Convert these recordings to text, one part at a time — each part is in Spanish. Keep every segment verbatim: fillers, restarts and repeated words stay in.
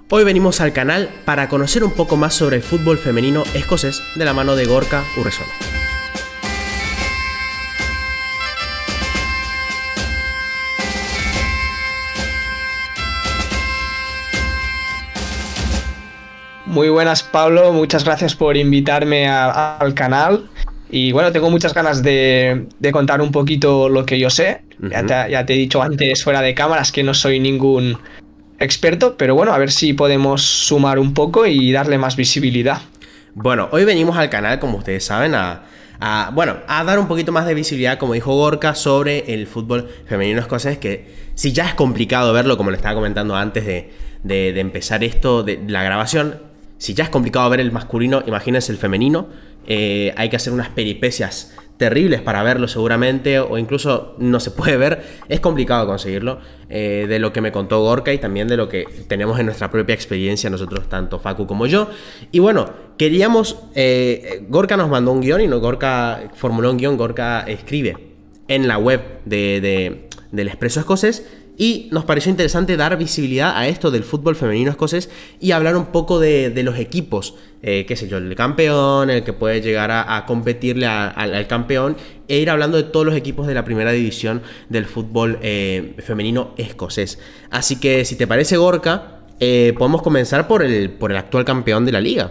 Hoy venimos al canal para conocer un poco más sobre el fútbol femenino escocés de la mano de Gorka Urresola. Muy buenas, Pablo, muchas gracias por invitarme a, a, al canal. Y bueno, tengo muchas ganas de, de contar un poquito lo que yo sé. Uh-huh. ya, te, ya te he dicho antes fuera de cámaras que no soy ningún experto, pero bueno, a ver si podemos sumar un poco y darle más visibilidad. Bueno, hoy venimos al canal, como ustedes saben, a, a, bueno, a dar un poquito más de visibilidad, como dijo Gorka, sobre el fútbol femenino escocés, que si ya es complicado verlo, como le estaba comentando antes de, de, de empezar esto, de la grabación, si ya es complicado ver el masculino, imagínense el femenino. Eh, hay que hacer unas peripecias terribles para verlo seguramente, o incluso no se puede ver, es complicado conseguirlo, eh, de lo que me contó Gorka y también de lo que tenemos en nuestra propia experiencia nosotros, tanto Facu como yo. Y bueno, queríamos, eh, Gorka nos mandó un guión y no, Gorka formuló un guión, Gorka escribe en la web de, de, del Expreso Escocés. Y nos pareció interesante dar visibilidad a esto del fútbol femenino escocés y hablar un poco de, de los equipos, eh, qué sé yo, el campeón, el que puede llegar a, a competirle a, a, al campeón, e ir hablando de todos los equipos de la primera división del fútbol eh, femenino escocés. Así que si te parece, Gorka, eh, podemos comenzar por el, por el actual campeón de la liga.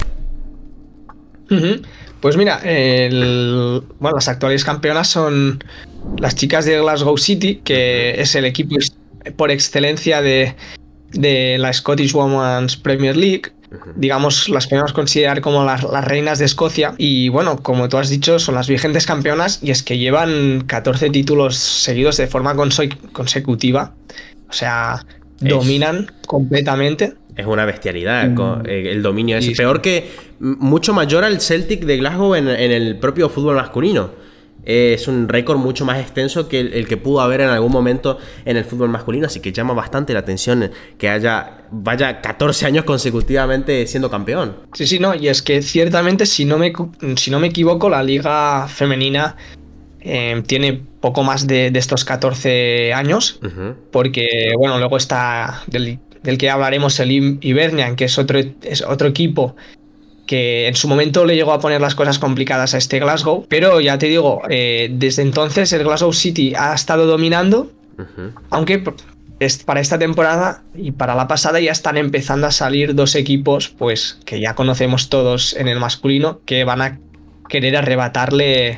Uh-huh. Pues mira, el, bueno, las actuales campeonas son las chicas de Glasgow City, que es el equipo por excelencia de, de la Scottish Women's Premier League. Digamos, las podemos considerar como las, las reinas de Escocia. Y bueno, como tú has dicho, son las vigentes campeonas, y es que llevan catorce títulos seguidos de forma conse- consecutiva. O sea, es, dominan completamente. Es una bestialidad mm. el dominio es sí, peor que mucho mayor al Celtic de Glasgow en, en el propio fútbol masculino. Es un récord mucho más extenso que el, el que pudo haber en algún momento en el fútbol masculino, así que llama bastante la atención que haya vaya catorce años consecutivamente siendo campeón. Sí, sí, no, y es que ciertamente, si no me, si no me equivoco, la liga femenina eh, tiene poco más de, de estos catorce años, uh-huh. porque, bueno, luego está del, del que hablaremos, el Hibernian, que es otro, es otro equipo que en su momento le llegó a poner las cosas complicadas a este Glasgow, pero ya te digo, eh, desde entonces el Glasgow City ha estado dominando, uh-huh. aunque para esta temporada y para la pasada ya están empezando a salir dos equipos, pues que ya conocemos todos en el masculino, que van a querer arrebatarle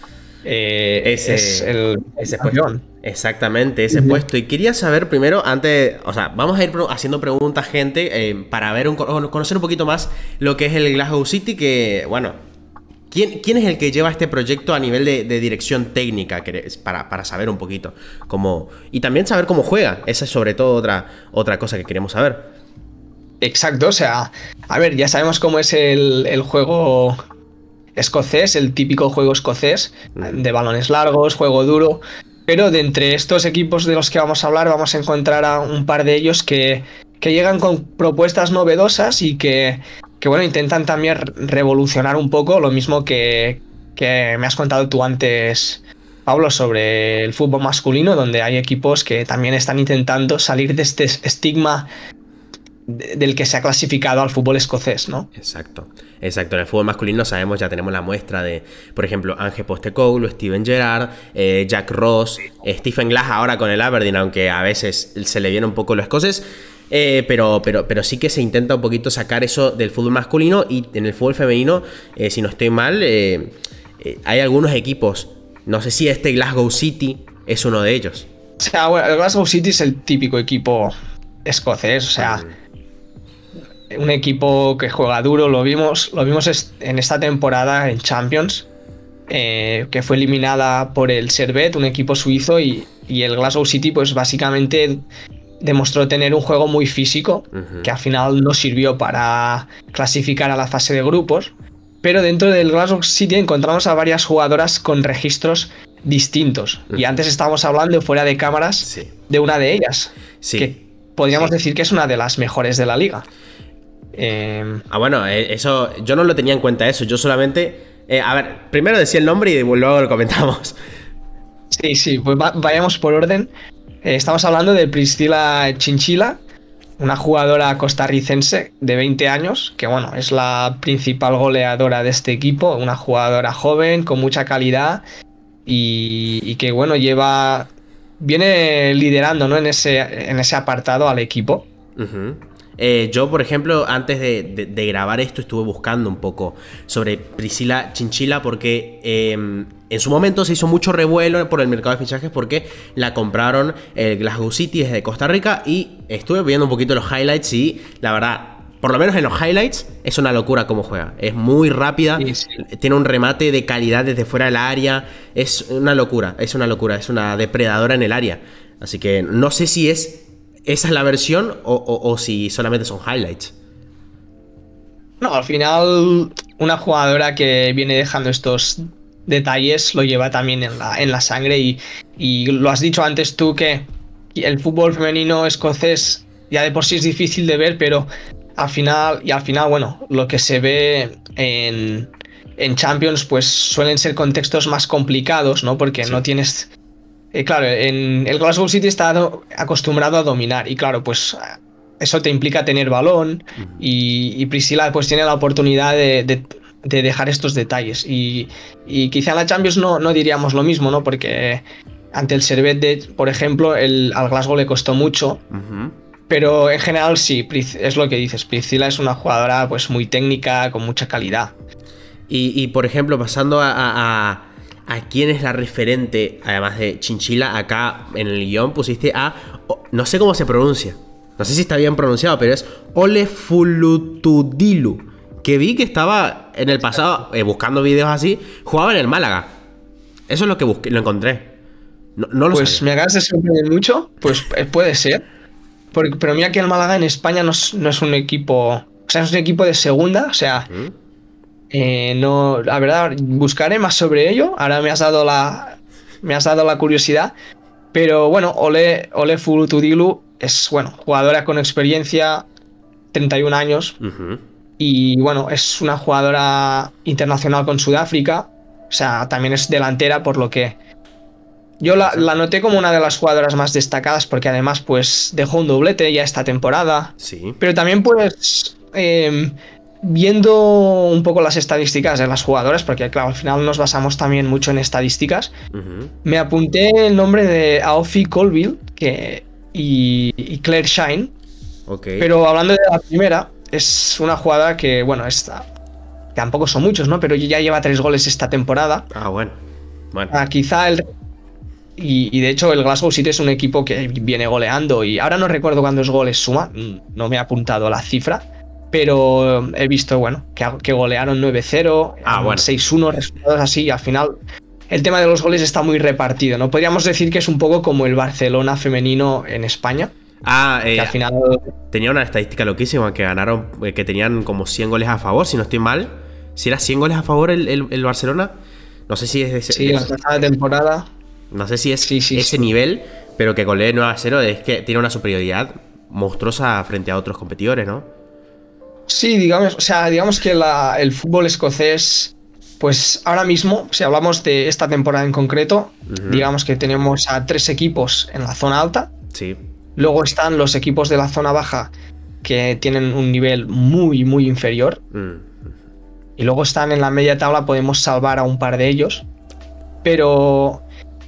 eh, ese, es el, ese puesto. Exactamente, ese uh-huh. puesto. Y quería saber primero, antes, o sea, vamos a ir haciendo preguntas, gente, eh, para ver un, conocer un poquito más lo que es el Glasgow City, que, bueno, ¿quién, quién es el que lleva este proyecto a nivel de, de dirección técnica? Para, para saber un poquito cómo, y también saber cómo juega. Esa es sobre todo otra, otra cosa que queremos saber. Exacto, o sea, a ver, ya sabemos cómo es el, el juego escocés, el típico juego escocés, uh-huh. de balones largos, juego duro. Pero de entre estos equipos de los que vamos a hablar, vamos a encontrar a un par de ellos que, que llegan con propuestas novedosas y que, que bueno, intentan también revolucionar un poco lo mismo que, que me has contado tú antes, Pablo, sobre el fútbol masculino, donde hay equipos que también están intentando salir de este estigma del que se ha clasificado al fútbol escocés, ¿no? Exacto, exacto. En el fútbol masculino sabemos, ya tenemos la muestra de, por ejemplo, Ange Postecoglou, Steven Gerrard, eh, Jack Ross, eh, Stephen Glass ahora con el Aberdeen, aunque a veces se le viene un poco lo escocés, eh, pero, pero, pero sí que se intenta un poquito sacar eso del fútbol masculino. Y en el fútbol femenino, eh, si no estoy mal, eh, eh, hay algunos equipos, no sé si este Glasgow City es uno de ellos. O sea, bueno, el Glasgow City es el típico equipo escocés, o sea... Mm. Un equipo que juega duro, lo vimos, lo vimos en esta temporada en Champions, eh, que fue eliminada por el Servette, un equipo suizo, y, y el Glasgow City pues básicamente demostró tener un juego muy físico, uh-huh. que al final no sirvió para clasificar a la fase de grupos, pero dentro del Glasgow City encontramos a varias jugadoras con registros distintos, uh-huh. y antes estábamos hablando fuera de cámaras sí. de una de ellas, sí. que podríamos sí. decir que es una de las mejores de la liga. Eh... Ah, bueno, eso yo no lo tenía en cuenta eso, yo solamente... Eh, a ver, primero decía el nombre y luego lo comentamos. Sí, sí, pues va, vayamos por orden. Eh, estamos hablando de Priscilla Chinchilla, una jugadora costarricense de veinte años, que bueno, es la principal goleadora de este equipo, una jugadora joven, con mucha calidad y, y que bueno, lleva, viene liderando, ¿no? en, ese, en ese apartado al equipo. Uh-huh. Eh, yo, por ejemplo, antes de, de, de grabar esto, estuve buscando un poco sobre Priscila Chinchilla porque eh, en su momento se hizo mucho revuelo por el mercado de fichajes porque la compraron el Glasgow City desde Costa Rica y estuve viendo un poquito los highlights y la verdad, por lo menos en los highlights, es una locura cómo juega. Es muy rápida, sí, sí. Tiene un remate de calidad desde fuera del área, es una locura, es una locura, es una depredadora en el área. Así que no sé si es... ¿Esa es la versión o, o, o si solamente son highlights? No, al final una jugadora que viene dejando estos detalles lo lleva también en la, en la sangre y, y lo has dicho antes tú que el fútbol femenino escocés ya de por sí es difícil de ver, pero al final, y al final, bueno, lo que se ve en, en Champions pues suelen ser contextos más complicados, ¿no? Porque sí. no tienes... Eh, claro, en el Glasgow City está acostumbrado a dominar y claro, pues eso te implica tener balón uh-huh. y, y Priscila pues tiene la oportunidad de, de, de dejar estos detalles y, y quizá en la Champions no, no diríamos lo mismo, ¿no? Porque ante el Servette, de, por ejemplo, el, al Glasgow le costó mucho, uh-huh. pero en general sí, es lo que dices, Priscila es una jugadora pues muy técnica, con mucha calidad. Y, y por ejemplo, pasando a... a, a... ¿A quién es la referente, además de Chinchilla? Acá en el guión pusiste a... No sé cómo se pronuncia. No sé si está bien pronunciado, pero es Ole Fulutudilu. Que vi que estaba en el pasado, eh, buscando videos así, jugaba en el Málaga. Eso es lo que busqué, lo encontré. No, no lo Pues sabía. Me acabas de sorprender mucho. Pues puede ser. Porque, pero mira que el Málaga en España no es, no es un equipo... O sea, es un equipo de segunda, o sea... ¿Mm? Eh, no, la verdad, buscaré más sobre ello. Ahora me has dado la, me has dado la curiosidad. Pero bueno, Ole, Ole Fulutudilu es, bueno, jugadora con experiencia, treinta y un años. Uh-huh. Y bueno, es una jugadora internacional con Sudáfrica. O sea, también es delantera, por lo que yo la, la noté como una de las jugadoras más destacadas, porque además, pues, dejó un doblete ya esta temporada. Sí. Pero también, pues... Eh, viendo un poco las estadísticas de las jugadoras, porque claro, al final nos basamos también mucho en estadísticas, uh-huh. me apunté el nombre de Aoife Colville que, y, y Claire Shine, okay. Pero hablando de la primera, es una jugadora que, bueno, esta, tampoco son muchos, ¿no? Pero ya lleva tres goles esta temporada. Ah, bueno. bueno. Ah, quizá el... Y, y de hecho el Glasgow City es un equipo que viene goleando y ahora no recuerdo cuántos goles suma, no me he apuntado la cifra. Pero he visto, bueno, que, que golearon nueve cero, ah, bueno. seis uno, resultados así, y al final el tema de los goles está muy repartido, ¿no? Podríamos decir que es un poco como el Barcelona femenino en España. Ah, eh, que al final... tenía una estadística loquísima, que ganaron, que tenían como cien goles a favor, si no estoy mal. Si era cien goles a favor el, el, el Barcelona, no sé si es de ese... Sí, la pasada temporada. No sé si es sí, sí, ese sí. nivel, pero que golee nueve a cero es que tiene una superioridad monstruosa frente a otros competidores, ¿no? Sí, digamos, o sea, digamos que la, el fútbol escocés, pues ahora mismo, si hablamos de esta temporada en concreto, uh-huh. digamos que tenemos a tres equipos en la zona alta. Sí. Luego están los equipos de la zona baja que tienen un nivel muy, muy inferior. Uh-huh. Y luego están en la media tabla, podemos salvar a un par de ellos. Pero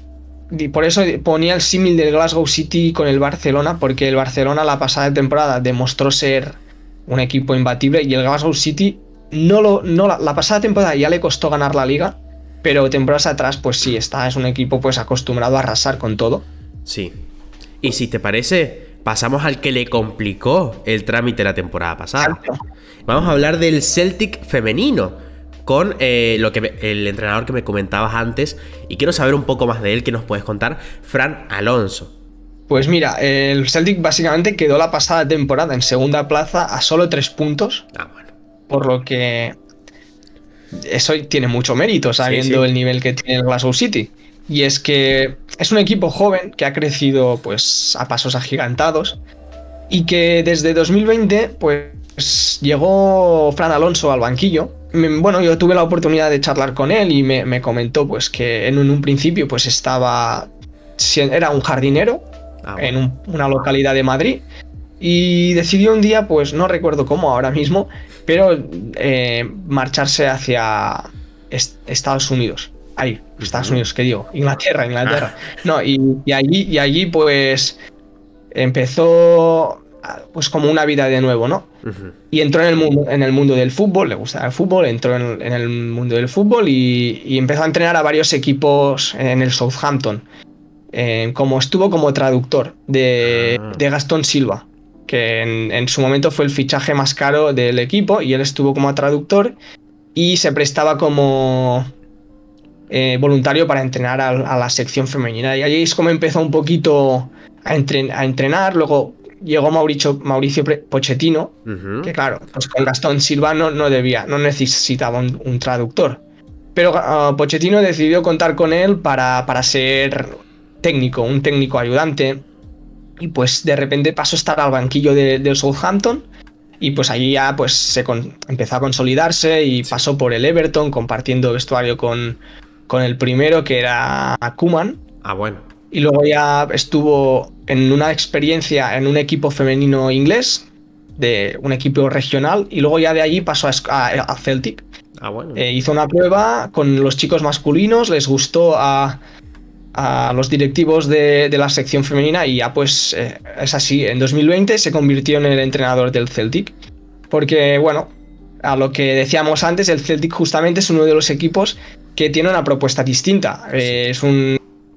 por eso ponía el símil del Glasgow City con el Barcelona, porque el Barcelona la pasada temporada demostró ser un equipo imbatible y el Glasgow City no lo no la, la pasada temporada ya le costó ganar la liga, pero temporadas atrás pues sí está, es un equipo pues acostumbrado a arrasar con todo. Sí. Y si te parece, pasamos al que le complicó el trámite la temporada pasada. Claro. Vamos a hablar del Celtic femenino con eh, lo que me, el entrenador que me comentabas antes y quiero saber un poco más de él. ¿Qué nos puedes contar? Fran Alonso. Pues mira, el Celtic básicamente quedó la pasada temporada en segunda plaza a solo tres puntos. Ah, bueno. Por lo que eso tiene mucho mérito, sabiendo sí, sí. el nivel que tiene el Glasgow City. Y es que es un equipo joven que ha crecido pues a pasos agigantados y que desde dos mil veinte pues llegó Fran Alonso al banquillo. Bueno, yo tuve la oportunidad de charlar con él y me, me comentó pues que en un, en un principio pues estaba... era un jardinero. Ah, bueno. En un, una localidad de Madrid y decidió un día, pues no recuerdo cómo ahora mismo, pero eh, marcharse hacia est Estados Unidos. Ahí, Estados Uh-huh. Unidos, ¿qué digo? Inglaterra, Inglaterra. Ah. No, y, y allí, y allí pues empezó pues como una vida de nuevo, ¿no? Uh-huh. Y entró en el mundo, en el mundo del fútbol, le gustaba el fútbol, entró en, en el mundo del fútbol y, y empezó a entrenar a varios equipos en el Southampton. Eh, como estuvo como traductor de, Ah. de Gastón Silva, que en, en su momento fue el fichaje más caro del equipo, y él estuvo como traductor y se prestaba como eh, voluntario para entrenar a, a la sección femenina. Y ahí es como empezó un poquito a, entren, a entrenar. Luego llegó Mauricio, Mauricio Pochettino, Uh-huh. que claro, pues con Gastón Silva no, no debía, no necesitaba un, un traductor. Pero uh, Pochettino decidió contar con él para, para ser técnico, un técnico ayudante. Y pues de repente pasó a estar al banquillo de, del Southampton. Y pues allí ya pues se con, empezó a consolidarse y pasó por el Everton, compartiendo vestuario con, con el primero, que era Koeman. Ah, bueno. Y luego ya estuvo en una experiencia en un equipo femenino inglés, de un equipo regional, y luego ya de allí pasó a, a, a Celtic. Ah, bueno. Eh, hizo una prueba con los chicos masculinos, les gustó a, a los directivos de, de la sección femenina, y ya pues eh, es así. En dos mil veinte se convirtió en el entrenador del Celtic, porque bueno, a lo que decíamos antes, el Celtic justamente es uno de los equipos que tiene una propuesta distinta. Eh, es un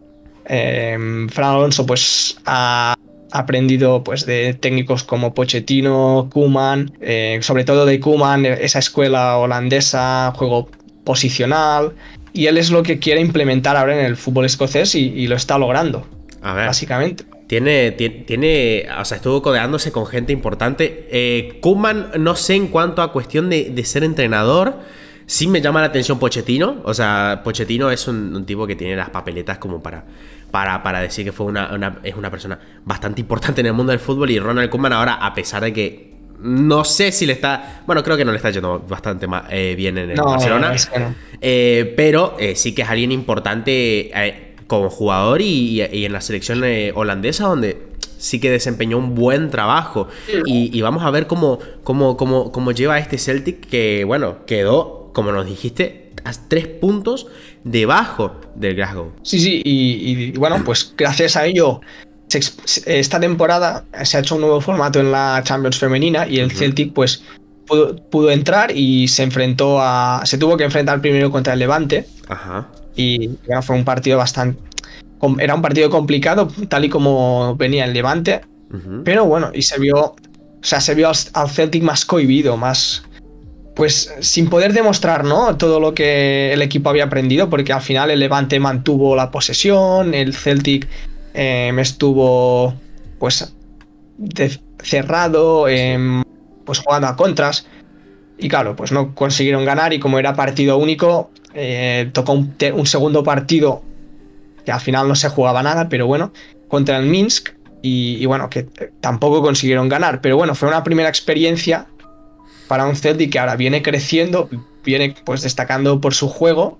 eh, Fran Alonso pues ha aprendido pues de técnicos como Pochettino, Koeman, eh, sobre todo de Koeman, esa escuela holandesa, juego posicional, y él es lo que quiere implementar ahora en el fútbol escocés, y, y lo está logrando, A ver. básicamente. Tiene, tiene, tiene, o sea, estuvo codeándose con gente importante. Eh, Koeman, no sé en cuanto a cuestión de, de ser entrenador, sí me llama la atención Pochettino. O sea, Pochettino es un, un tipo que tiene las papeletas como para, para, para decir que fue una, una, es una persona bastante importante en el mundo del fútbol. Y Ronald Koeman ahora, a pesar de que no sé si le está, bueno, creo que no le está yendo bastante más, eh, bien en el No, Barcelona, es que no. eh, pero eh, sí que es alguien importante eh, como jugador y, y, y en la selección eh, holandesa, donde sí que desempeñó un buen trabajo. Y, y vamos a ver cómo, cómo, cómo, cómo lleva este Celtic, que bueno, quedó, como nos dijiste, a tres puntos debajo del Glasgow. Sí, sí, y, y bueno, pues gracias a ello, se, esta temporada se ha hecho un nuevo formato en la Champions femenina, y el uh-huh. Celtic pues pudo, pudo entrar y se enfrentó a, se tuvo que enfrentar primero contra el Levante. Ajá. Y bueno, fue un partido bastante, era un partido complicado, tal y como venía el Levante, uh-huh. pero bueno, y se vio, o sea, se vio al, al Celtic más cohibido, más, pues sin poder demostrar, ¿no?, todo lo que el equipo había aprendido, porque al final el Levante mantuvo la posesión, el Celtic eh, estuvo pues de, cerrado, eh, pues jugando a contras, y claro, pues no consiguieron ganar, y como era partido único, eh, tocó un, un segundo partido que al final no se jugaba nada, pero bueno, contra el Minsk, y, y bueno, que tampoco consiguieron ganar, pero bueno, fue una primera experiencia para un Celtic que ahora viene creciendo, viene pues destacando por su juego,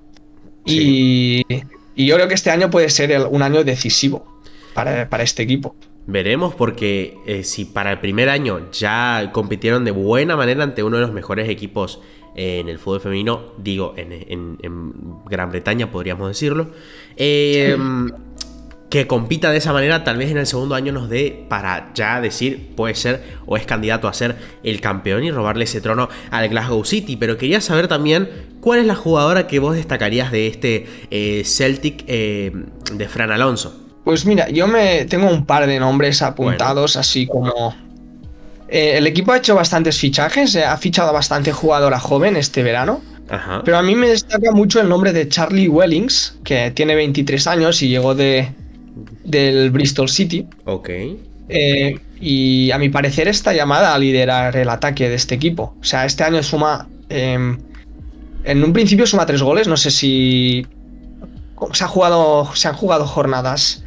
sí. y, y yo creo que este año puede ser el, un año decisivo para, para este equipo. Veremos, porque eh, si para el primer año ya compitieron de buena manera ante uno de los mejores equipos eh, en el fútbol femenino, digo, en, en, en Gran Bretaña podríamos decirlo, eh, sí. que compita de esa manera, tal vez en el segundo año nos dé para ya decir, puede ser o es candidato a ser el campeón y robarle ese trono al Glasgow City. Pero quería saber también cuál es la jugadora que vos destacarías de este eh, Celtic eh, de Fran Alonso. Pues mira, yo me tengo un par de nombres apuntados, bueno. así como... Eh, el equipo ha hecho bastantes fichajes, eh, ha fichado a bastante jugadora joven este verano. Ajá. Pero a mí me destaca mucho el nombre de Charlie Wellings, que tiene veintitrés años y llegó de, del Bristol City. Ok. Eh, y a mi parecer está llamada a liderar el ataque de este equipo. O sea, este año suma... Eh, en un principio suma tres goles, no sé si... Se, ha jugado, se han jugado jornadas...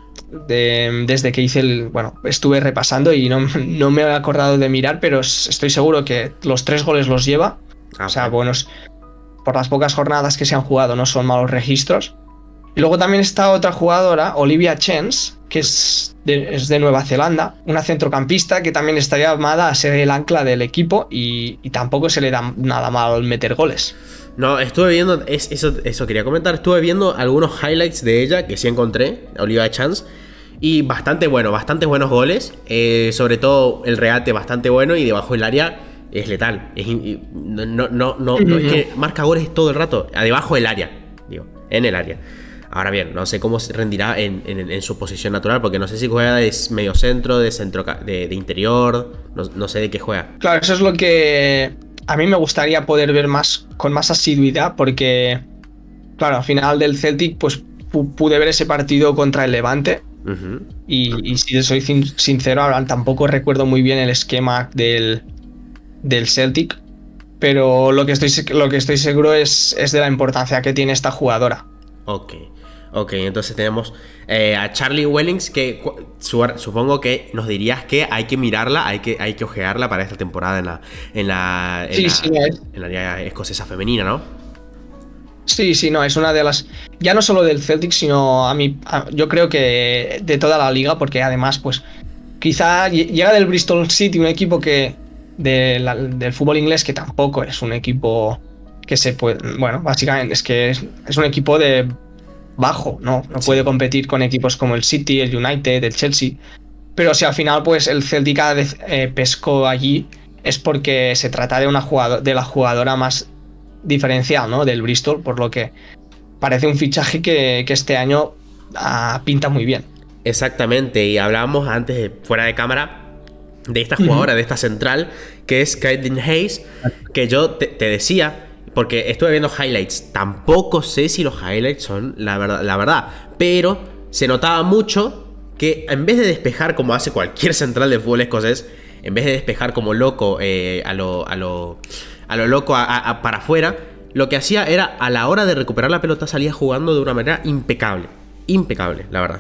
De, desde que hice el... Bueno, estuve repasando y no, no me he acordado de mirar, pero estoy seguro que los tres goles los lleva. Okay. O sea, buenos... Por las pocas jornadas que se han jugado no son malos registros. Y luego también está otra jugadora, Olivia Chance, que es de, es de Nueva Zelanda, una centrocampista que también está llamada a ser el ancla del equipo y, y tampoco se le da nada mal meter goles. No, estuve viendo, es, eso, eso quería comentar, estuve viendo algunos highlights de ella que sí encontré, Olivia Chance, y bastante bueno, bastante buenos goles, eh, sobre todo el regate bastante bueno y debajo del área es letal, es, no, no, no, no, no, es que marca goles todo el rato, debajo del área, digo, en el área. Ahora bien, no sé cómo se rendirá en, en, en su posición natural, porque no sé si juega de medio centro, de centro de, de interior, no, no sé de qué juega. Claro, eso es lo que a mí me gustaría poder ver más con más asiduidad, porque, claro, al final del Celtic, pues pude ver ese partido contra el Levante. Uh-huh. y, y si soy sincero, ahora tampoco recuerdo muy bien el esquema del, del Celtic, pero lo que estoy, lo que estoy seguro es, es de la importancia que tiene esta jugadora. Ok. Ok, entonces tenemos eh, a Charlie Wellings, que su, supongo que nos dirías que hay que mirarla, hay que, hay que ojearla para esta temporada en la, en la, en sí, la, sí, en la liga escocesa femenina, ¿no? Sí, sí, no, es una de las, ya no solo del Celtic, sino a mí, a, yo creo que de toda la liga, porque además, pues, quizá llega del Bristol City, un equipo que de la, del fútbol inglés que tampoco es un equipo que se puede, bueno, básicamente es que es, es un equipo de bajo, ¿no? No puede competir con equipos como el City, el United, el Chelsea. Pero si al final, pues, el Celtic cada vez eh, pescó allí, es porque se trata de una jugadora, de la jugadora más diferencial, ¿no? Del Bristol, por lo que parece un fichaje que, que este año ah, pinta muy bien. Exactamente, y hablábamos antes, de, fuera de cámara, de esta jugadora, uh-huh. de esta central, que es Caitlin Hayes, que yo te, te decía... Porque estuve viendo highlights. Tampoco sé si los highlights son la verdad, la verdad. Pero se notaba mucho que en vez de despejar como hace cualquier central de fútbol escocés, en vez de despejar como loco eh, a, lo, a, lo, a lo loco a, a, para afuera, lo que hacía era a la hora de recuperar la pelota salía jugando de una manera impecable. Impecable, la verdad.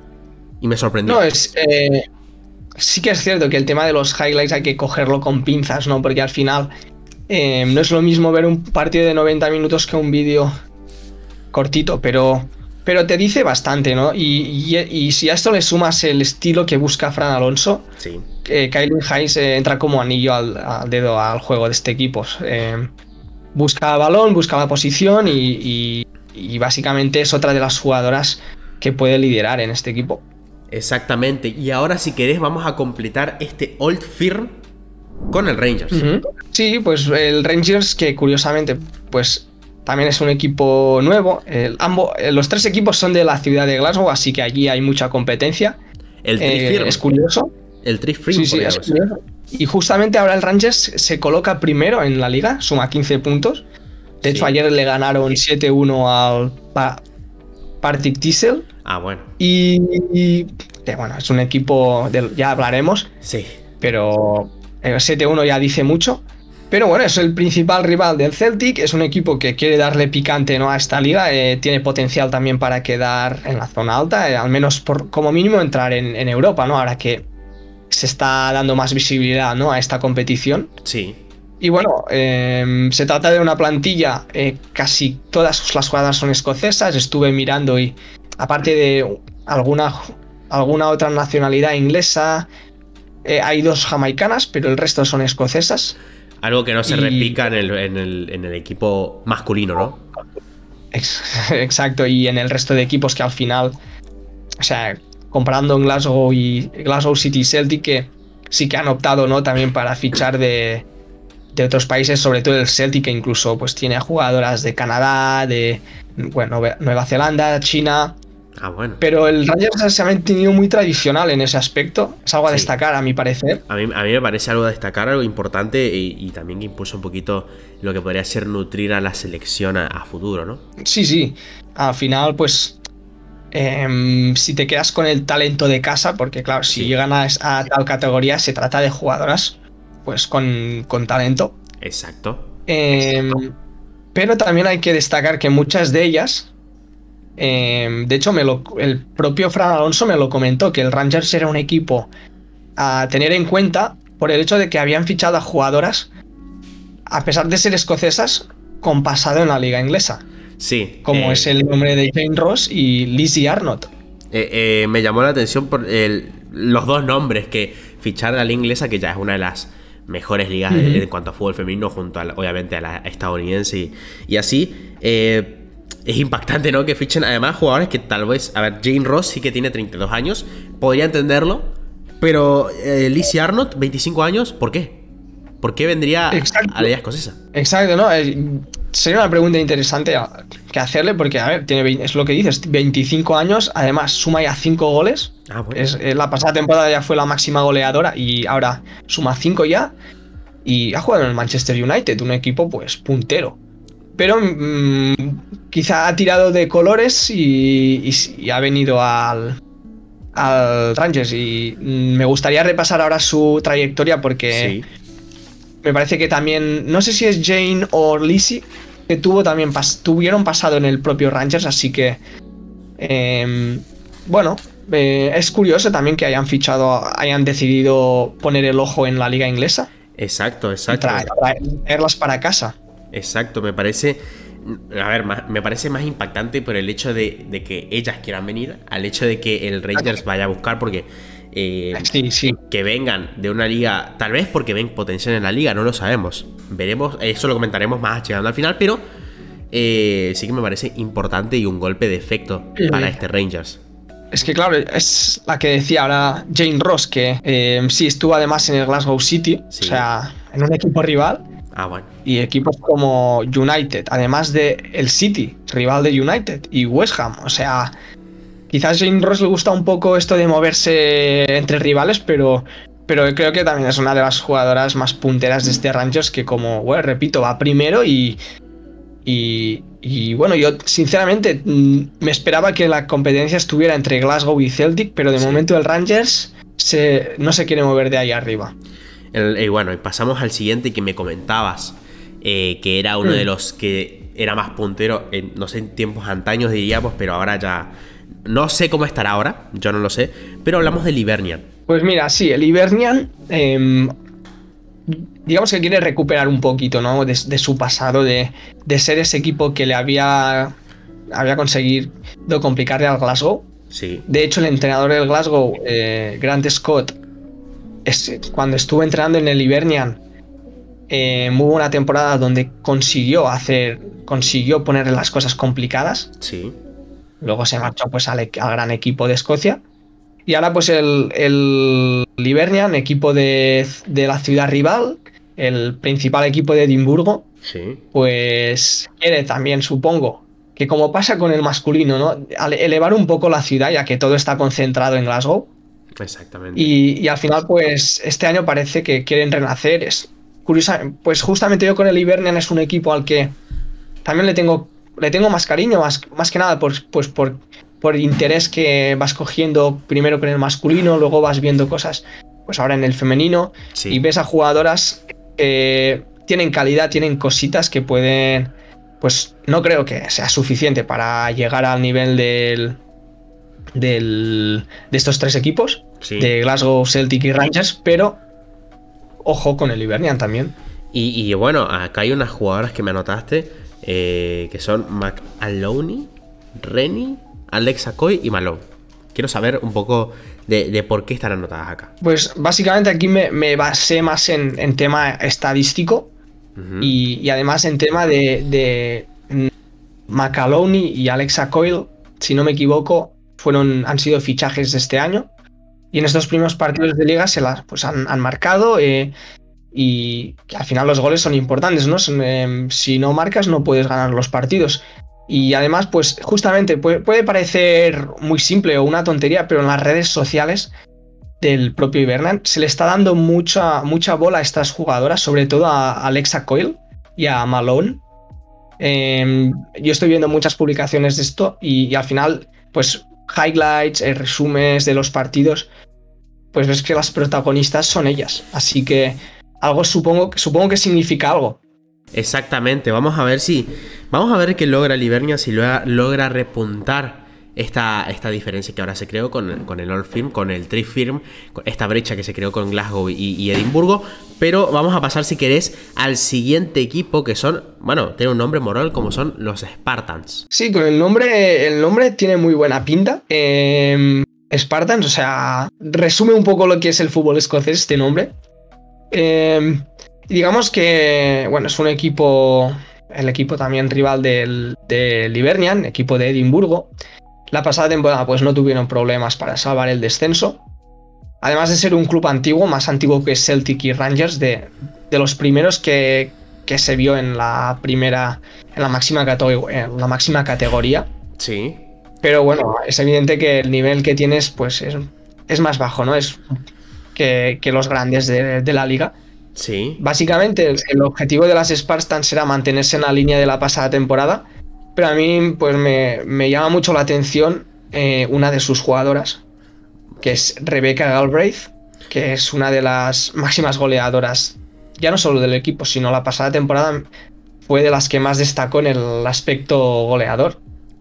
Y me sorprendió. No, es... Eh, sí que es cierto que el tema de los highlights hay que cogerlo con pinzas, ¿no? Porque al final... Eh, no es lo mismo ver un partido de noventa minutos que un vídeo cortito, pero, pero te dice bastante, ¿no? Y, y, y si a esto le sumas el estilo que busca Fran Alonso, sí. eh, Caitlin Hayes eh, entra como anillo al, al dedo al juego de este equipo. Eh, busca balón, busca la posición y, y, y básicamente es otra de las jugadoras que puede liderar en este equipo. Exactamente, y ahora si querés vamos a completar este Old Firm con el Rangers. Uh-huh. Sí, pues el Rangers, que curiosamente, pues también es un equipo nuevo. El, ambos, los tres equipos son de la ciudad de Glasgow, así que allí hay mucha competencia. El eh, es curioso. El Trifirm. Sí, sí, es curioso. Y justamente ahora el Rangers se coloca primero en la liga, suma quince puntos. De hecho, sí. ayer le ganaron siete uno al pa Partick Thistle. Ah, bueno. Y, y bueno, es un equipo, de, ya hablaremos. Sí. Pero el siete uno ya dice mucho. Pero bueno, es el principal rival del Celtic. Es un equipo que quiere darle picante, ¿no?, a esta liga. Eh, tiene potencial también para quedar en la zona alta. Eh, al menos por, como mínimo entrar en, en Europa, ¿no? Ahora que se está dando más visibilidad, ¿no?, a esta competición. Sí. Y bueno, eh, se trata de una plantilla, eh, casi todas las jugadoras son escocesas. Estuve mirando y aparte de alguna, alguna otra nacionalidad inglesa, eh, hay dos jamaicanas, pero el resto son escocesas. Algo que no se y... replica en el, en, el, en el equipo masculino, ¿no? Exacto, y en el resto de equipos que al final, o sea, comparando en Glasgow y Glasgow City y Celtic, que sí que han optado, ¿no?, también para fichar de, de otros países, sobre todo el Celtic, que incluso pues tiene a jugadoras de Canadá, de bueno, Nueva Zelanda, China. Ah, bueno. Pero el Rangers se ha mantenido muy tradicional en ese aspecto. Es algo a sí. destacar, a mi parecer. A mí, a mí me parece algo a destacar, algo importante y, y también que impulsa un poquito lo que podría ser nutrir a la selección a, a futuro, ¿no? Sí, sí. Al final, pues, eh, si te quedas con el talento de casa, porque claro, si sí. llegan a, a tal categoría, se trata de jugadoras, pues, con, con talento. Exacto. Eh, pero también hay que destacar que muchas de ellas... Eh, de hecho, me lo, el propio Fran Alonso me lo comentó, que el Rangers era un equipo a tener en cuenta por el hecho de que habían fichado a jugadoras, a pesar de ser escocesas, con pasado en la liga inglesa. Sí. Como eh... es el nombre de Jane Ross y Lizzie Arnott. Eh, eh, me llamó la atención por el, los dos nombres que fichar a la liga inglesa, que ya es una de las mejores ligas uh-huh. de, en cuanto a fútbol femenino, junto a la, obviamente a la estadounidense y, y así. Eh, es impactante, ¿no? Que fichen además jugadores que tal vez... A ver, Jane Ross sí que tiene treinta y dos años, podría entenderlo, pero eh, Lizzie Arnott, veinticinco años, ¿por qué? ¿Por qué vendría Exacto. a la liga escocesa? Exacto, ¿no? Eh, sería una pregunta interesante que hacerle, porque, a ver, tiene veinte, es lo que dices, veinticinco años, además suma ya cinco goles. Ah, bueno. es, es, la pasada temporada ya fue la máxima goleadora y ahora suma cinco ya. Y ha jugado en el Manchester United, un equipo, pues, puntero. Pero mmm, quizá ha tirado de colores y, y, y ha venido al, al Rangers. Y mmm, me gustaría repasar ahora su trayectoria porque sí. me parece que también, no sé si es Jane o Lizzie, que tuvo también pas, tuvieron pasado en el propio Rangers, así que eh, bueno, eh, es curioso también que hayan fichado, hayan decidido poner el ojo en la liga inglesa. Exacto, exacto. Y traerlas para casa. Exacto, me parece, a ver, más, me parece más impactante por el hecho de, de que ellas quieran venir, al hecho de que el Rangers vaya a buscar, porque eh, sí, sí. que vengan de una liga, tal vez porque ven potencial en la liga, no lo sabemos, veremos, eso lo comentaremos más llegando al final, pero eh, sí que me parece importante y un golpe de efecto sí. para este Rangers. Es que claro, es la que decía ahora Jane Ross, que eh, sí estuvo además en el Glasgow City, sí. o sea, en un equipo rival. Ah, bueno. Y equipos como United, además de el City, rival de United, y West Ham. O sea, quizás a Jane Ross le gusta un poco esto de moverse entre rivales, pero, pero creo que también es una de las jugadoras más punteras de este Rangers que, como, bueno, repito, va primero y, y, y bueno, yo sinceramente me esperaba que la competencia estuviera entre Glasgow y Celtic, pero de sí. momento el Rangers se, no se quiere mover de ahí arriba. El, y bueno, y pasamos al siguiente que me comentabas, eh, que era uno mm. de los que era más puntero, en, no sé, en tiempos antaños diríamos, pero ahora ya no sé cómo estará ahora, yo no lo sé, pero hablamos del Hibernian. Pues mira, sí, el Hibernian, eh, digamos que quiere recuperar un poquito, ¿no? de, de su pasado, de, de ser ese equipo que le había, había conseguido complicarle al Glasgow. Sí. De hecho, el entrenador del Glasgow, eh, Grant Scott, Es, cuando estuvo entrenando en el Hibernian, eh, hubo una temporada donde consiguió hacer, consiguió ponerle las cosas complicadas. Sí. Luego se marchó pues al, al gran equipo de Escocia. Y ahora pues el, el Hibernian, equipo de, de la ciudad rival, el principal equipo de Edimburgo, sí. pues quiere también, supongo, que como pasa con el masculino, ¿no? Elevar un poco la ciudad, ya que todo está concentrado en Glasgow. Exactamente. Y, y al final, pues, este año parece que quieren renacer. Es curiosa, pues justamente yo con el Hibernian es un equipo al que también le tengo, le tengo más cariño, más, más que nada por, pues por, por interés que vas cogiendo primero con el masculino, luego vas viendo cosas, pues ahora en el femenino, sí. y ves a jugadoras que tienen calidad, tienen cositas que pueden, pues no creo que sea suficiente para llegar al nivel del... Del, de estos tres equipos, sí. de Glasgow, Celtic y Rangers, pero ojo con el Hibernian también. Y, y bueno, acá hay unas jugadoras que me anotaste, eh, que son McAloney, Rennie, Alexa Coy y Malone. Quiero saber un poco de, de por qué están anotadas acá. Pues básicamente aquí me, me basé más en, en tema estadístico, uh-huh. y, y además en tema de, de McAloney y Alexa Coyle, si no me equivoco, fueron, han sido fichajes de este año y en estos primeros partidos de liga se las pues han, han marcado, eh, y que al final los goles son importantes, ¿no? Eh, si no marcas no puedes ganar los partidos. Y además, pues justamente puede, puede parecer muy simple o una tontería, pero en las redes sociales del propio Hibernian se le está dando mucha, mucha bola a estas jugadoras, sobre todo a Alexa Coyle y a Malone. Eh, yo estoy viendo muchas publicaciones de esto y, y al final, pues highlights, eh, resúmenes de los partidos, pues ves que las protagonistas son ellas. Así que algo supongo, supongo que significa algo. Exactamente, vamos a ver si vamos a ver qué logra el Hibernian, si logra, logra repuntar esta, esta diferencia que ahora se creó con, con el Old Firm, con el Tri Firm, esta brecha que se creó con Glasgow y, y Edimburgo. Pero vamos a pasar, si querés, al siguiente equipo, que son, bueno, tiene un nombre moral, como son los Spartans. Sí, con el nombre, el nombre tiene muy buena pinta. Eh, Spartans, o sea, resume un poco lo que es el fútbol escocés, este nombre. Eh, digamos que, bueno, es un equipo, el equipo también rival del, del Hibernian, equipo de Edimburgo. La pasada temporada pues no tuvieron problemas para salvar el descenso. Además de ser un club antiguo, más antiguo que Celtic y Rangers, de, de los primeros que, que se vio en la primera, en la máxima, en la máxima categoría. Sí. Pero bueno, es evidente que el nivel que tienes pues es, es más bajo, ¿no? Es que, que los grandes de, de la liga. Sí. Básicamente el, el objetivo de las Spartans era mantenerse en la línea de la pasada temporada. Pero a mí pues me, me llama mucho la atención eh, una de sus jugadoras, que es Rebecca Galbraith, que es una de las máximas goleadoras, ya no solo del equipo, sino la pasada temporada fue de las que más destacó en el aspecto goleador.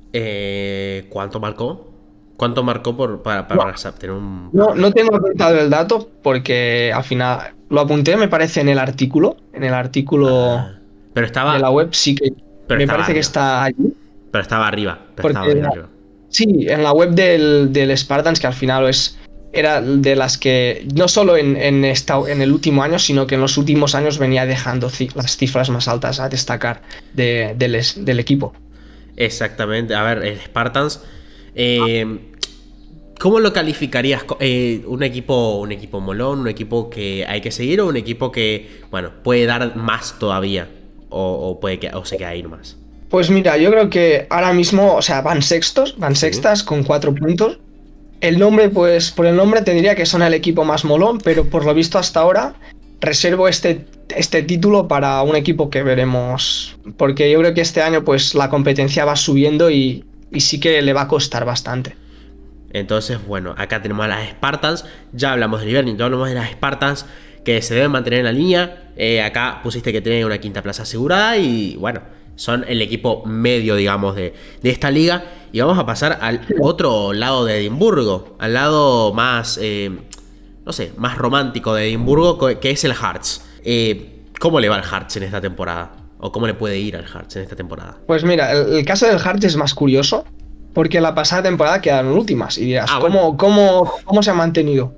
Eh, ¿Cuánto marcó? ¿Cuánto marcó por, para, para, no, para tener un...? No, no tengo apuntado el dato porque al final lo apunté, me parece, en el artículo, en el artículo ah, pero estaba... de la web, sí que... Pero me estaba parece arriba. que está allí. Pero estaba arriba. Pero Porque estaba era, arriba. Sí, en la web del, del Spartans, que al final es, era de las que no solo en, en, esta, en el último año, sino que en los últimos años venía dejando las cifras más altas a destacar de, de les, del equipo. Exactamente. A ver, el Spartans... Eh, ¿Cómo lo calificarías? Eh, ¿Un equipo un equipo molón? ¿Un equipo que hay que seguir? ¿O un equipo que, bueno, puede dar más todavía? ¿O, o, puede que, o se queda ahí nomás? Pues mira, yo creo que ahora mismo, o sea, van sextos, van Sí. sextas con cuatro puntos. El nombre, pues por el nombre te diría que son el equipo más molón, pero por lo visto hasta ahora reservo este, este título para un equipo que veremos. Porque yo creo que este año pues la competencia va subiendo y, y sí que le va a costar bastante. Entonces, bueno, acá tenemos a las Spartans. Ya hablamos del Hibernian, ya hablamos de las Spartans, que se deben mantener en la línea. Eh, acá pusiste que tienen una quinta plaza asegurada y, bueno, son el equipo medio, digamos, de, de esta liga. Y vamos a pasar al otro lado de Edimburgo, al lado más, eh, no sé, más romántico de Edimburgo, que es el Hearts. Eh, ¿Cómo le va al Hearts en esta temporada? ¿O cómo le puede ir al Hearts en esta temporada? Pues mira, el, el caso del Hearts es más curioso, porque la pasada temporada quedaron últimas. Y dirás, ah, ¿cómo, bueno. cómo, ¿cómo se ha mantenido?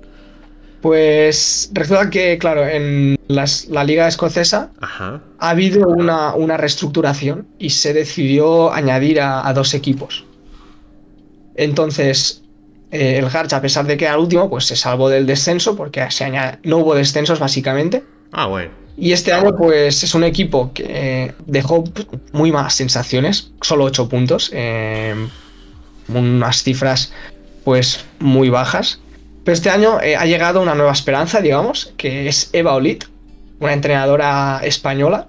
Pues resulta que, claro, en las, la liga escocesa Ajá. ha habido una, una reestructuración y se decidió añadir a, a dos equipos. Entonces, eh, el Hearts, a pesar de quedar último, pues se salvó del descenso, porque se añade, no hubo descensos básicamente. Ah, bueno. Y este año, pues es un equipo que eh, dejó muy malas sensaciones, solo ocho puntos, eh, unas cifras pues muy bajas. Pero este año eh, ha llegado una nueva esperanza, digamos, que es Eva Olid, una entrenadora española,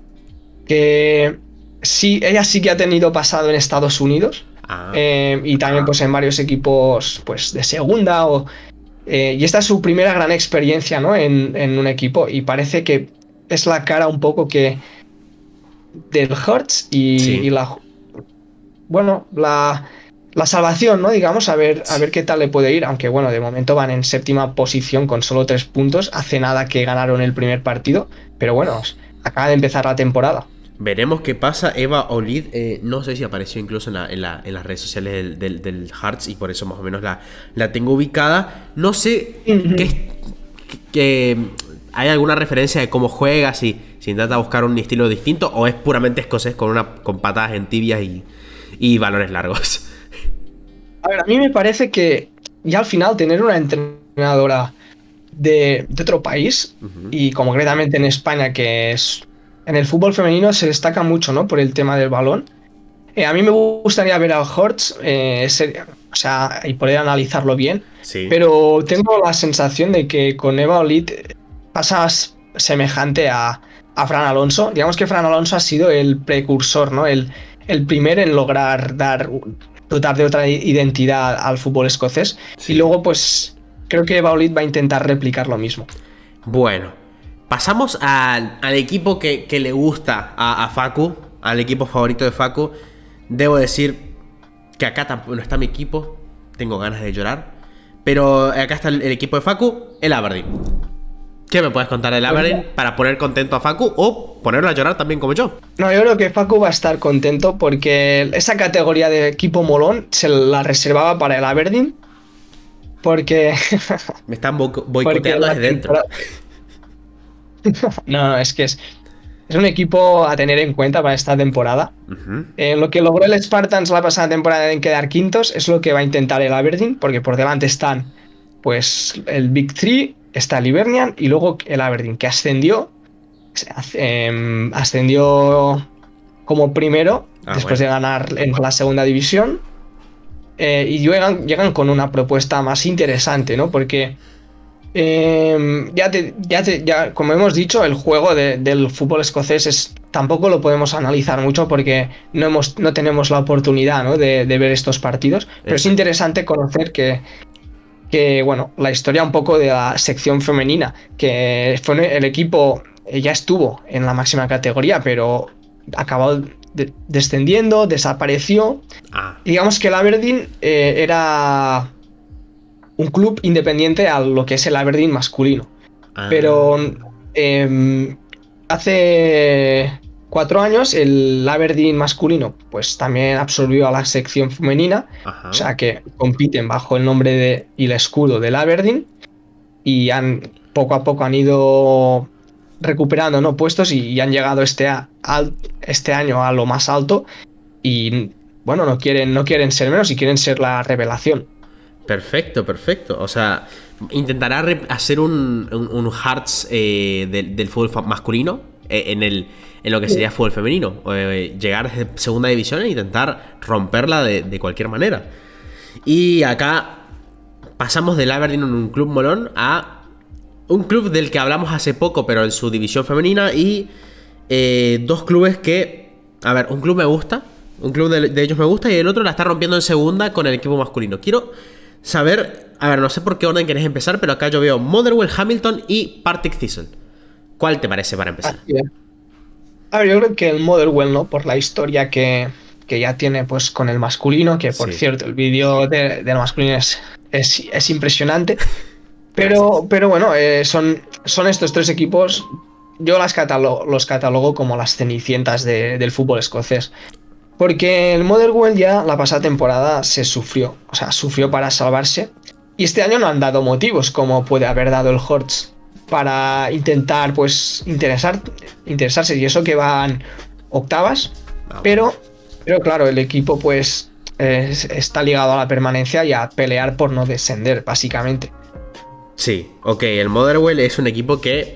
que sí, ella sí que ha tenido pasado en Estados Unidos, Ah. eh, y también pues en varios equipos pues de segunda, o, eh, y esta es su primera gran experiencia, ¿no? en, en un equipo, y parece que es la cara un poco que del Hearts y, Sí. y la bueno, la, la salvación, ¿no? Digamos, a ver, a ver qué tal le puede ir, aunque bueno, de momento van en séptima posición con solo tres puntos, hace nada que ganaron el primer partido, pero bueno, acaba de empezar la temporada. Veremos qué pasa. Eva Olid, eh, no sé si apareció incluso en, la, en, la, en las redes sociales del, del, del Hearts y por eso más o menos la, la tengo ubicada. No sé Uh-huh. qué, que hay alguna referencia de cómo juega, si, si intenta buscar un estilo distinto o es puramente escocés con, una, con patadas en tibias y, y balones largos. A ver, a mí me parece que ya al final tener una entrenadora de, de otro país, Uh-huh. y concretamente en España, que es en el fútbol femenino se destaca mucho, ¿no? Por el tema del balón. Eh, a mí me gustaría ver al Hearts, eh, ser, o sea, y poder analizarlo bien. Sí. Pero tengo la sensación de que con Eva Olid pasa semejante a, a Fran Alonso. Digamos que Fran Alonso ha sido el precursor, ¿no? El, el primer en lograr dar, dotar de otra identidad al fútbol escocés. Sí. Y luego, pues, creo que Eva Olid va a intentar replicar lo mismo. Bueno, pasamos al, al equipo que, que le gusta a, a Facu, al equipo favorito de Facu. Debo decir que acá tampoco no está mi equipo, tengo ganas de llorar. Pero acá está el, el equipo de Facu, el Aberdeen. ¿Qué me puedes contar del Aberdeen para poner contento a Facu o ponerlo a llorar también como yo? No, yo creo que Facu va a estar contento porque esa categoría de equipo molón se la reservaba para el Aberdeen. Porque... Me están bo boicoteando desde dentro. No, no, es que es, es un equipo a tener en cuenta para esta temporada. Uh-huh. eh, lo que logró el Spartans la pasada temporada en quedar quintos es lo que va a intentar el Aberdeen, porque por delante están pues el Big Three, está el Hibernian y luego el Aberdeen, que ascendió, eh, ascendió como primero ah, después bueno. de ganar en la segunda división. Eh, y llegan, llegan con una propuesta más interesante, ¿no? Porque eh, ya, te, ya, te, ya, como hemos dicho, el juego de, del fútbol escocés es, tampoco lo podemos analizar mucho porque no, hemos, no tenemos la oportunidad, ¿no? de, de ver estos partidos. Pero es interesante conocer que, que, bueno, la historia un poco de la sección femenina, que fue el equipo ya estuvo en la máxima categoría, pero acabó de, descendiendo, desapareció. Ah. Digamos que el Aberdeen eh, era un club independiente a lo que es el Aberdeen masculino. Ah. Pero eh, hace cuatro años el Aberdeen masculino pues también absorbió a la sección femenina. Ajá. O sea que compiten bajo el nombre de, y el escudo del Aberdeen y han, poco a poco han ido recuperando, ¿no? puestos y, y han llegado este, a, al, este año a lo más alto y bueno, no quieren, no quieren ser menos y quieren ser la revelación. Perfecto, perfecto. O sea, intentará hacer un, un, un Hearts eh, del, del fútbol masculino eh, en, el, en lo que sería fútbol femenino. Eh, llegar desde segunda división e intentar romperla de, de cualquier manera. Y acá pasamos del Aberdeen en un club molón a un club del que hablamos hace poco, pero en su división femenina. Y eh, dos clubes que... A ver, un club me gusta. Un club de, de ellos me gusta y el otro la está rompiendo en segunda con el equipo masculino. Quiero saber... A ver, no sé por qué orden querés empezar, pero acá yo veo Motherwell, Hamilton y Partick Thistle. ¿Cuál te parece para empezar? A ver, yo creo que el Motherwell, ¿no? Por la historia que, que ya tiene pues con el masculino, que por sí. cierto, el vídeo de, del masculino es, es, es impresionante. Pero, pero bueno, eh, son, son estos tres equipos, yo las catalogo, los catalogo como las cenicientas de, del fútbol escocés. Porque el Motherwell ya la pasada temporada se sufrió, o sea, sufrió para salvarse. Y este año no han dado motivos como puede haber dado el Hearts para intentar, pues, interesar, interesarse. Y eso que van octavas, no. pero, pero claro, el equipo pues eh, está ligado a la permanencia y a pelear por no descender, básicamente. Sí, ok, el Motherwell es un equipo que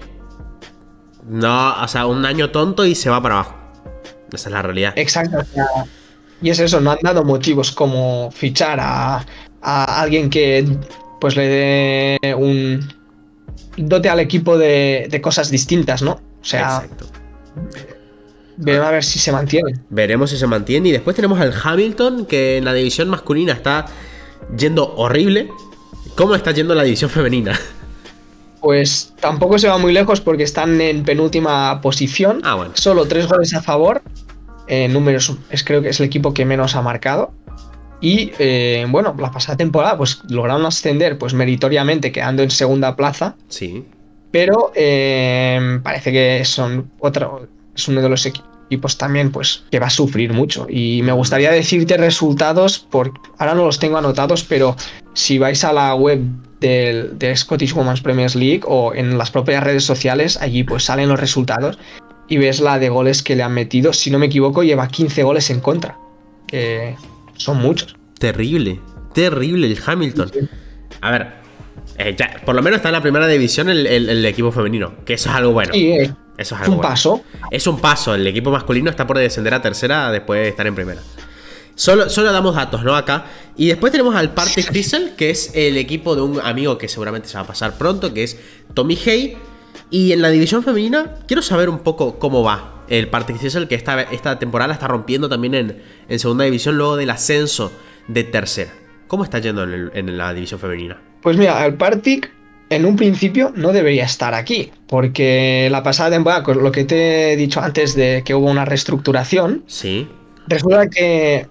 no, o sea, un año tonto y se va para abajo. Esa es la realidad. Exacto, o sea, y es eso, no han dado motivos como fichar a, a alguien que pues le dé un dote al equipo de, de cosas distintas, ¿no? O sea, exacto. Veremos a ver si se mantiene. Veremos si se mantiene. Y después tenemos al Hamilton, que en la división masculina está yendo horrible. ¿Cómo está yendo la división femenina? Pues tampoco se va muy lejos porque están en penúltima posición. Ah, bueno. Solo tres goles a favor. Eh, números, es, creo que es el equipo que menos ha marcado. Y eh, bueno, la pasada temporada pues lograron ascender pues meritoriamente quedando en segunda plaza. Sí. Pero eh, parece que son otro, es uno de los equipos también pues que va a sufrir mucho. Y me gustaría decirte resultados, por, ahora no los tengo anotados, pero si vais a la web del, de Scottish Women's Premier League o en las propias redes sociales, allí pues salen los resultados y ves la de goles que le han metido. Si no me equivoco, lleva quince goles en contra, que son muchos. Terrible, terrible el Hamilton. Sí. A ver, eh, ya, por lo menos está en la primera división el, el, el equipo femenino, que eso es algo bueno. Sí, eh, eso es algo un bueno. paso. Es un paso, el equipo masculino está por descender a tercera después de estar en primera. Solo, solo damos datos, ¿no? Acá. Y después tenemos al Partick Thistle, que es el equipo de un amigo que seguramente se va a pasar pronto, que es Tommy Hay. Y en la división femenina, quiero saber un poco cómo va el Partick Thistle, que esta, esta temporada la está rompiendo también en, en segunda división luego del ascenso de tercera. ¿Cómo está yendo en, el, en la división femenina? Pues mira, el Partick en un principio no debería estar aquí, porque la pasada temporada, con lo que te he dicho antes de que hubo una reestructuración, sí. Resulta que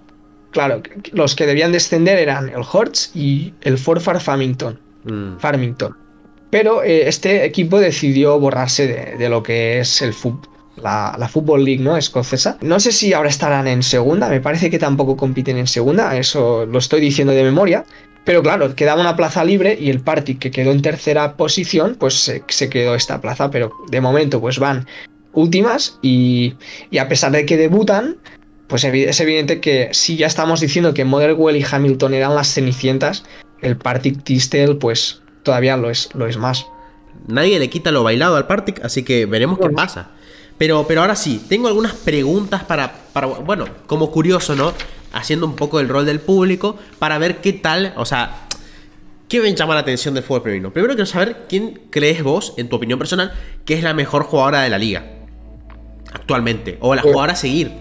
claro, los que debían descender eran el Hearts y el Forfar Farmington. Mm. Farmington. Pero eh, este equipo decidió borrarse de, de lo que es el fútbol. La, la Football League, ¿no? Escocesa. No sé si ahora estarán en segunda, me parece que tampoco compiten en segunda, eso lo estoy diciendo de memoria. Pero claro, quedaba una plaza libre y el Partick, que quedó en tercera posición, pues se, se quedó esta plaza, pero de momento pues van últimas y, y a pesar de que debutan, pues es evidente que si ya estamos diciendo que Motherwell y Hamilton eran las cenicientas, el Partick Thistle pues todavía lo es, lo es más. Nadie le quita lo bailado al Partick, así que veremos bueno. qué pasa. Pero, pero ahora sí, tengo algunas preguntas para, para, bueno, como curioso, ¿no? Haciendo un poco el rol del público para ver qué tal, o sea, qué me llama la atención del fútbol femenino. Primero quiero saber quién crees vos, en tu opinión personal, que es la mejor jugadora de la liga actualmente, o la jugadora a seguir.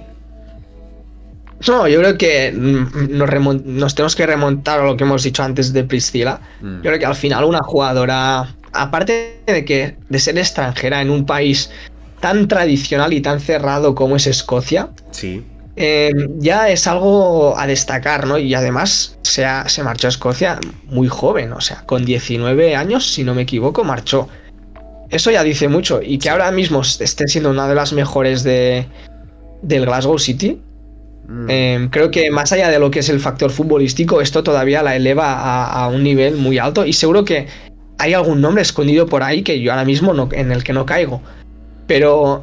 No, yo creo que nos, nos tenemos que remontar a lo que hemos dicho antes de Priscila. Mm. Yo creo que al final una jugadora, aparte de que de ser extranjera en un país tan tradicional y tan cerrado como es Escocia, sí. Eh, ya es algo a destacar, ¿no? Y además se, ha, se marchó a Escocia muy joven, o sea, con diecinueve años, si no me equivoco, marchó. Eso ya dice mucho. Y que ahora mismo esté siendo una de las mejores de, del Glasgow City, mm. eh, creo que más allá de lo que es el factor futbolístico, esto todavía la eleva a, a un nivel muy alto. Y seguro que hay algún nombre escondido por ahí que yo ahora mismo no, en el que no caigo. Pero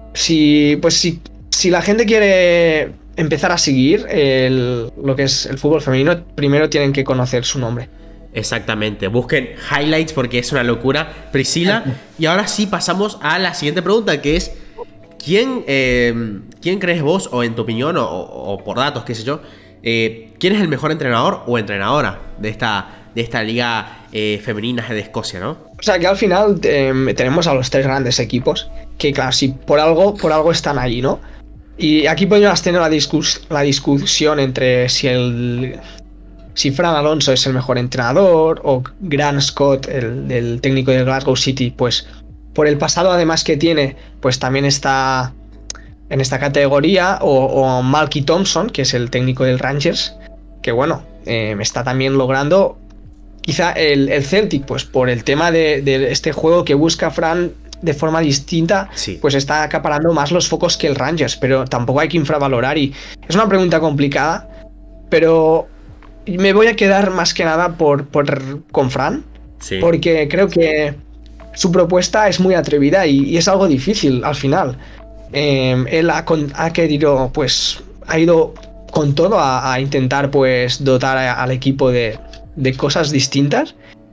si, pues si... Si la gente quiere empezar a seguir el, lo que es el fútbol femenino, primero tienen que conocer su nombre. Exactamente, busquen highlights porque es una locura. Priscila, y ahora sí pasamos a la siguiente pregunta, que es ¿quién, eh, ¿quién crees vos, o en tu opinión, o, o por datos, qué sé yo, eh, quién es el mejor entrenador o entrenadora de esta, de esta liga eh, femenina de Escocia, ¿no? O sea que al final eh, tenemos a los tres grandes equipos, que claro, si por algo, por algo están allí, ¿no? Y aquí podríamos tener la, discus la discusión entre si el si Fran Alonso es el mejor entrenador o Grant Scott, el, el técnico del Glasgow City, pues por el pasado además que tiene, pues también está en esta categoría, o, o Malky Thompson, que es el técnico del Rangers, que bueno, eh, está también logrando quizá el, el Celtic, pues por el tema de, de este juego que busca Fran de forma distinta, sí. pues está acaparando más los focos que el Rangers, pero tampoco hay que infravalorar y es una pregunta complicada, pero me voy a quedar más que nada por, por con Fran, sí. porque creo que su propuesta es muy atrevida y, y es algo difícil al final. Eh, él ha, con, ha querido, pues, ha ido con todo a, a intentar, pues, dotar a, al equipo de, de cosas distintas,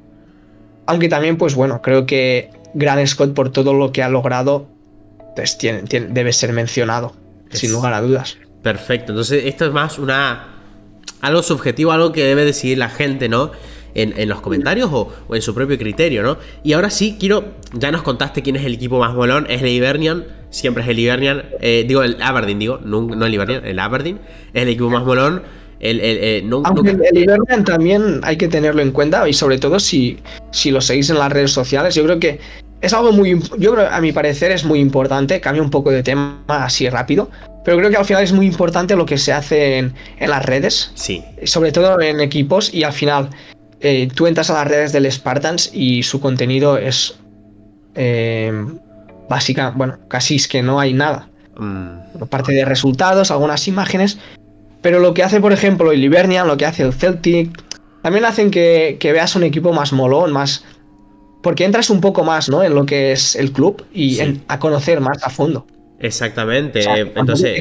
aunque también, pues bueno, creo que Grant Scott, por todo lo que ha logrado, pues tiene, tiene, debe ser mencionado, es... sin lugar a dudas. Perfecto, entonces esto es más una algo subjetivo, algo que debe decidir la gente, ¿no? En, en los comentarios o, o en su propio criterio, ¿no? Y ahora sí, quiero, ya nos contaste quién es el equipo más molón, es el Hibernian, siempre es el Hibernian, eh, digo el Aberdeen, digo, no, no el Hibernian, el Aberdeen, es el equipo más molón. El, el, el, no, Aunque nunca... el Hibernian también hay que tenerlo en cuenta, y sobre todo si, si lo seguís en las redes sociales, yo creo que es algo muy, yo creo, a mi parecer es muy importante, cambia un poco de tema así rápido, pero creo que al final es muy importante lo que se hace en, en las redes, sí. sobre todo en equipos, y al final eh, tú entras a las redes del Spartans y su contenido es eh, básica, bueno, casi es que no hay nada, mm. aparte de resultados, algunas imágenes, pero lo que hace, por ejemplo, el Hibernian, lo que hace el Celtic, también hacen que, que veas un equipo más molón, más... Porque entras un poco más, ¿no? En lo que es el club y sí. en, a conocer más a fondo. Exactamente. O sea, entonces,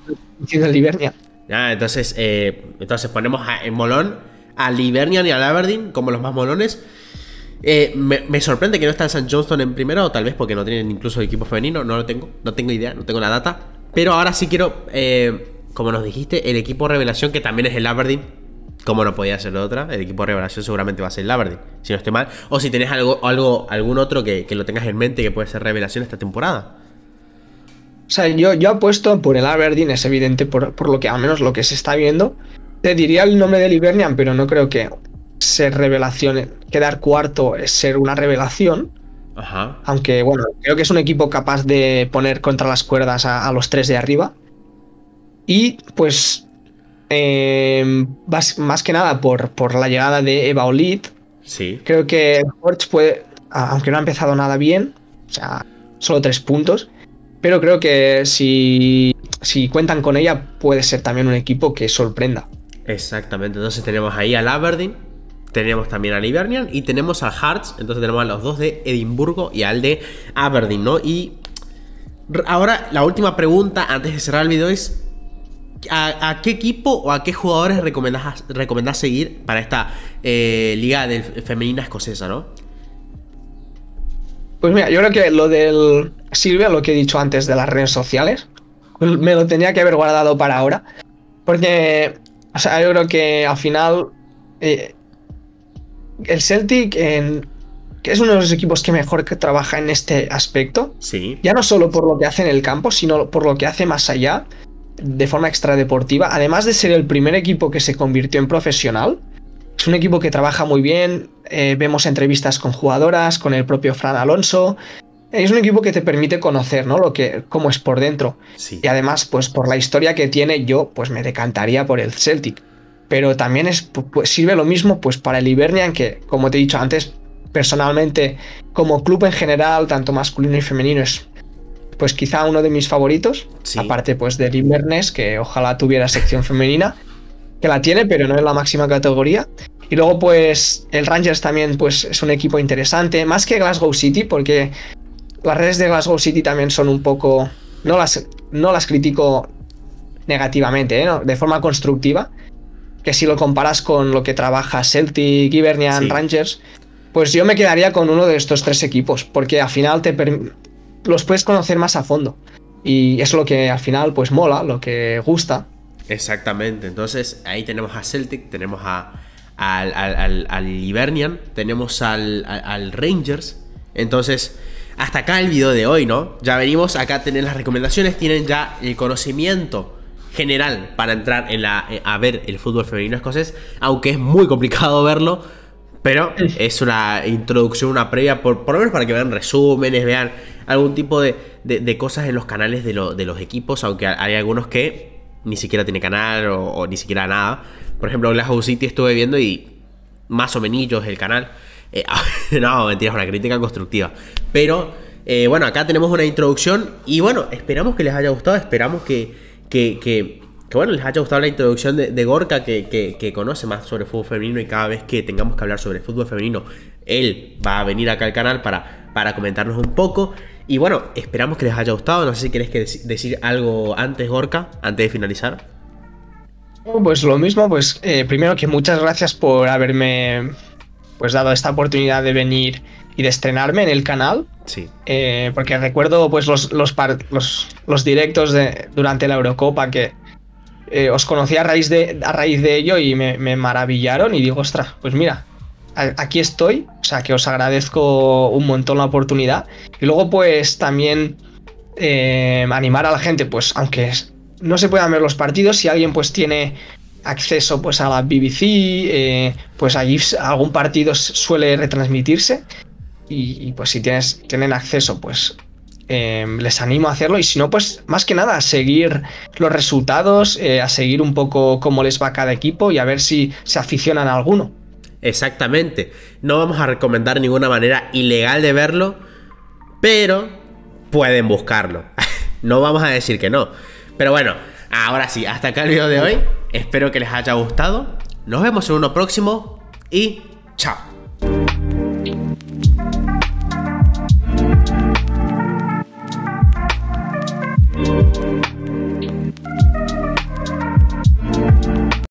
el Hibernian. Ah, entonces, eh, entonces ponemos a, en molón al Hibernian y al Aberdeen como los más molones. Eh, me, me sorprende que no está el Saint Johnstone en primero, o tal vez porque no tienen incluso equipo femenino. No lo tengo, no tengo idea, no tengo la data. Pero ahora sí quiero, eh, como nos dijiste, el equipo revelación, que también es el Aberdeen. Como no podía ser otra, el equipo de revelación seguramente va a ser el Aberdeen, si no estoy mal. O si tenés algo, algo, algún otro que, que lo tengas en mente que puede ser revelación esta temporada. O sea, yo, yo apuesto por el Aberdeen, es evidente por, por lo que al menos lo que se está viendo. Te diría el nombre del Hibernian, pero no creo que ser revelación, quedar cuarto es ser una revelación. Ajá. Aunque bueno, creo que es un equipo capaz de poner contra las cuerdas a, a los tres de arriba. Y pues eh, más, más que nada por, por la llegada de Eva Olid. Sí. Creo que Forge puede, aunque no ha empezado nada bien, o sea, solo tres puntos, pero creo que si, si cuentan con ella puede ser también un equipo que sorprenda. Exactamente, entonces tenemos ahí al Aberdeen, tenemos también al Hibernian y tenemos al Hearts, entonces tenemos a los dos de Edimburgo y al de Aberdeen, ¿no? Y ahora la última pregunta antes de cerrar el video es: ¿a, a qué equipo o a qué jugadores recomendás, recomendás seguir para esta eh, liga del, femenina escocesa, ¿no? Pues mira, yo creo que lo del Silvia, lo que he dicho antes de las redes sociales, me lo tenía que haber guardado para ahora, porque, o sea, yo creo que al final eh, el Celtic, en, que es uno de los equipos que mejor que trabaja en este aspecto, sí. Ya no solo por lo que hace en el campo, sino por lo que hace más allá, de forma extradeportiva. Además de ser el primer equipo que se convirtió en profesional, es un equipo que trabaja muy bien. Eh, vemos entrevistas con jugadoras, con el propio Fran Alonso. Es un equipo que te permite conocer, ¿no?, lo que, cómo es por dentro. Sí. Y además, pues por la historia que tiene, yo pues me decantaría por el Celtic. Pero también es, pues, sirve lo mismo pues para el Hibernian, que, como te he dicho antes, personalmente, como club en general, tanto masculino y femenino, es pues quizá uno de mis favoritos. Sí. Aparte pues del Inverness, que ojalá tuviera sección femenina, que la tiene, pero no en la máxima categoría. Y luego pues el Rangers también pues es un equipo interesante, más que Glasgow City, porque las redes de Glasgow City también son un poco... No las, no las critico negativamente, ¿eh? ¿No? De forma constructiva, que si lo comparas con lo que trabaja Celtic, Hibernian, sí. Rangers, pues yo me quedaría con uno de estos tres equipos, porque al final te los puedes conocer más a fondo. Y es lo que al final pues mola, lo que gusta. Exactamente, entonces ahí tenemos a Celtic, tenemos a, al, al, al, al Hibernian, tenemos al, al, al Rangers. Entonces, hasta acá el video de hoy, ¿no? Ya venimos acá a tener las recomendaciones, tienen ya el conocimiento general para entrar en la, a ver el fútbol femenino escocés, aunque es muy complicado verlo, pero es una introducción, una previa, por, por lo menos para que vean resúmenes, vean algún tipo de, de, de cosas en los canales de, lo, de los equipos, aunque hay algunos que ni siquiera tiene canal o, o ni siquiera nada. Por ejemplo, Glasgow City estuve viendo y más o menos el canal. Eh, no, mentira, es una crítica constructiva. Pero, eh, bueno, acá tenemos una introducción y bueno, esperamos que les haya gustado, esperamos que, que, que, que bueno, les haya gustado la introducción de, de Gorka, que, que, que conoce más sobre fútbol femenino, y cada vez que tengamos que hablar sobre fútbol femenino, él va a venir acá al canal para, para comentarnos un poco. Y bueno, esperamos que les haya gustado. No sé si querés que dec decir algo antes, Gorka, antes de finalizar. Pues lo mismo, pues eh, primero que muchas gracias por haberme pues dado esta oportunidad de venir y de estrenarme en el canal. Sí. Eh, porque recuerdo pues los, los, los, los directos de, durante la Eurocopa, que eh, os conocí a raíz de, a raíz de ello y me, me maravillaron y digo, ostras, pues mira, aquí estoy, o sea que os agradezco un montón la oportunidad. Y luego pues también eh, animar a la gente, pues aunque no se puedan ver los partidos, si alguien pues tiene acceso pues a la B B C, eh, pues allí algún partido suele retransmitirse y, y pues si tienes, tienen acceso pues eh, les animo a hacerlo, y si no pues más que nada a seguir los resultados, eh, a seguir un poco cómo les va cada equipo y a ver si se aficionan a alguno. Exactamente, no vamos a recomendar ninguna manera ilegal de verlo, pero pueden buscarlo. No vamos a decir que no. Pero bueno, ahora sí, hasta acá el video de hoy. Espero que les haya gustado. Nos vemos en uno próximo y chao.